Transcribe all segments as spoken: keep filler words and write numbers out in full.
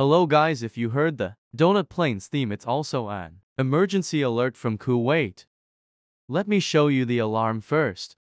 Hello guys, if you heard the donut plane's theme, it's also an emergency alert from Kuwait. Let me show you the alarm first.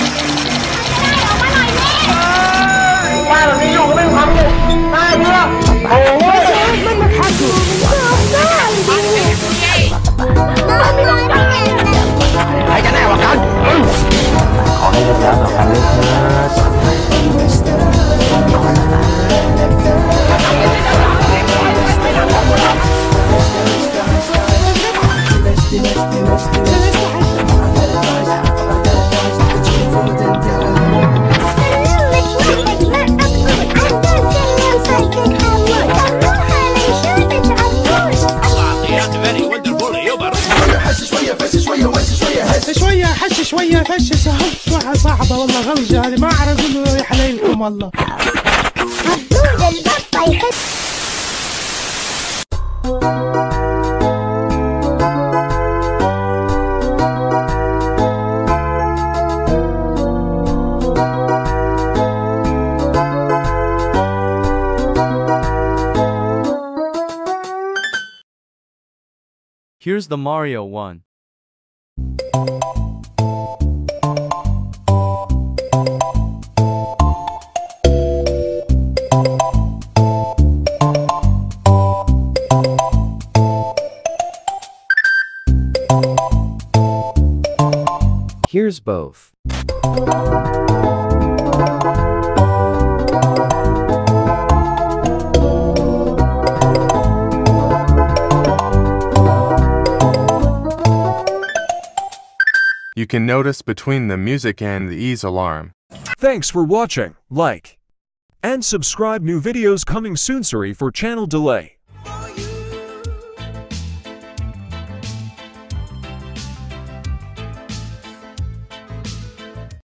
شوية حش شوية فش سهل شوية صعبة والله غلجة أنا ما أعرف إنه يحليلكم والله. Here's the Mario one. Here's both. You can notice between the music and the ease alarm. Thanks for watching. Like and subscribe. New videos coming soon. Sorry for channel delay.